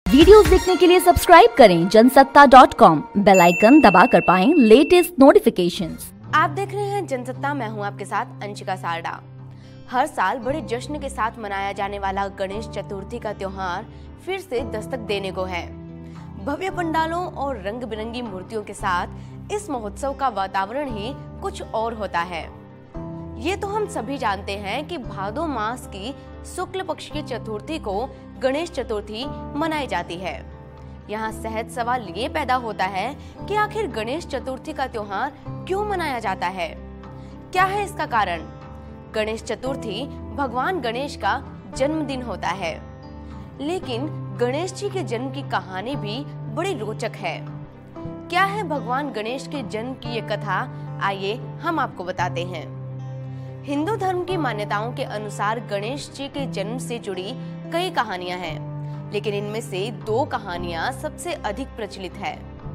Videos देखने के लिए सब्सक्राइब करें जनसत्ता.com, बेल आइकन दबाकर पाएं लेटेस्ट नोटिफिकेशंस। आप देख रहे हैं जनसत्ता, मैं हूं आपके साथ अंशिका सारडा। हर साल बड़े जश्न के साथ मनाया जाने वाला गणेश चतुर्थी का त्योहार फिर से दस्तक देने को है। भव्य पंडालों और रंग बिरंगी मूर्तियों के साथ इस महोत्सव का वातावरण ही कुछ और होता है। ये तो हम सभी जानते हैं कि भादो मास की शुक्ल पक्ष की चतुर्थी को गणेश चतुर्थी मनाई जाती है। यहाँ सहज सवाल ये पैदा होता है कि आखिर गणेश चतुर्थी का त्योहार क्यों मनाया जाता है? क्या है इसका कारण? गणेश चतुर्थी भगवान गणेश का जन्मदिन होता है, लेकिन गणेश जी के जन्म की कहानी भी बड़ी रोचक है। क्या है भगवान गणेश के जन्म की ये कथा? आइए हम आपको बताते हैं। हिंदू धर्म की मान्यताओं के अनुसार गणेश जी के जन्म से जुड़ी कई कहानियां हैं, लेकिन इनमें से दो कहानियां सबसे अधिक प्रचलित है।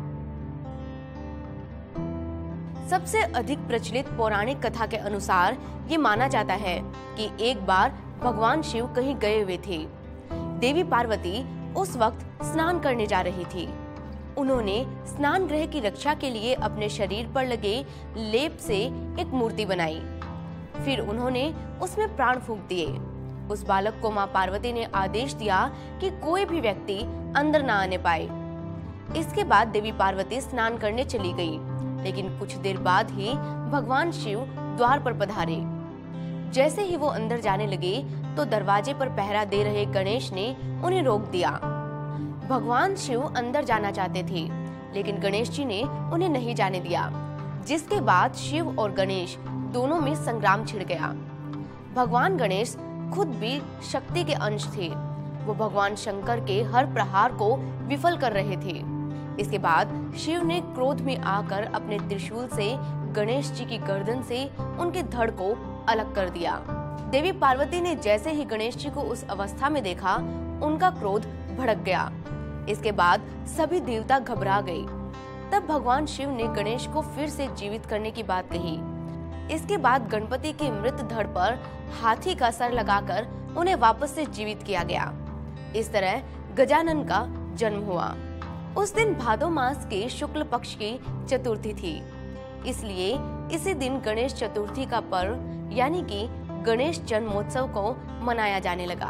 सबसे अधिक प्रचलित पौराणिक कथा के अनुसार ये माना जाता है कि एक बार भगवान शिव कहीं गए हुए थे। देवी पार्वती उस वक्त स्नान करने जा रही थी। उन्होंने स्नान गृह की रक्षा के लिए अपने शरीर पर लगे लेप से एक मूर्ति बनाई। फिर उन्होंने उसमें प्राण फूंक दिए। उस बालक को मां पार्वती ने आदेश दिया कि कोई भी व्यक्ति अंदर ना आने पाए। इसके बाद देवी पार्वती स्नान करने चली गई, लेकिन कुछ देर बाद ही भगवान शिव द्वार पर पधारे। जैसे ही वो अंदर जाने लगे तो दरवाजे पर पहरा दे रहे गणेश ने उन्हें रोक दिया। भगवान शिव अंदर जाना चाहते थे, लेकिन गणेश जी ने उन्हें नहीं जाने दिया, जिसके बाद शिव और गणेश दोनों में संग्राम छिड़ गया। भगवान गणेश खुद भी शक्ति के अंश थे। वो भगवान शंकर के हर प्रहार को विफल कर रहे थे। इसके बाद शिव ने क्रोध में आकर अपने त्रिशूल से गणेश जी की गर्दन से उनके धड़ को अलग कर दिया। देवी पार्वती ने जैसे ही गणेश जी को उस अवस्था में देखा, उनका क्रोध भड़क गया। इसके बाद सभी देवता घबरा गए। तब भगवान शिव ने गणेश को फिर से जीवित करने की बात कही। इसके बाद गणपति के मृत धड़ पर हाथी का सर लगाकर उन्हें वापस से जीवित किया गया। इस तरह गजानन का जन्म हुआ। उस दिन भादो मास के शुक्ल पक्ष की चतुर्थी थी, इसलिए इसी दिन गणेश चतुर्थी का पर्व यानी कि गणेश जन्मोत्सव को मनाया जाने लगा।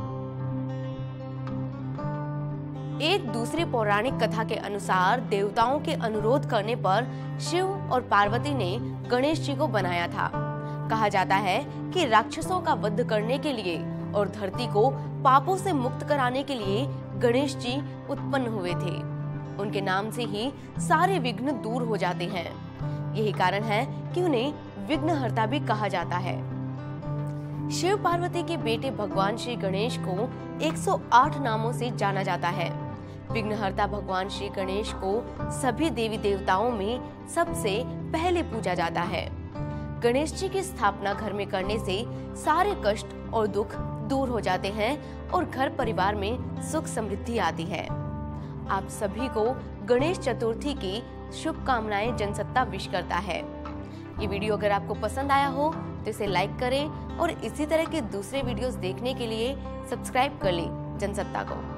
एक दूसरी पौराणिक कथा के अनुसार देवताओं के अनुरोध करने पर शिव और पार्वती ने गणेश जी को बनाया था। कहा जाता है कि राक्षसों का वध करने के लिए और धरती को पापों से मुक्त कराने के लिए गणेश जी उत्पन्न हुए थे। उनके नाम से ही सारे विघ्न दूर हो जाते हैं। यही कारण है कि उन्हें विघ्नहर्ता भी कहा जाता है। शिव पार्वती के बेटे भगवान श्री गणेश को 108 नामों से जाना जाता है। विघ्नहर्ता भगवान श्री गणेश को सभी देवी देवताओं में सबसे पहले पूजा जाता है। गणेश जी की स्थापना घर में करने से सारे कष्ट और दुख दूर हो जाते हैं और घर परिवार में सुख समृद्धि आती है। आप सभी को गणेश चतुर्थी की शुभकामनाएं जनसत्ता विश करता है। ये वीडियो अगर आपको पसंद आया हो तो इसे लाइक करें और इसी तरह के दूसरे वीडियोस देखने के लिए सब्सक्राइब कर लें जनसत्ता को।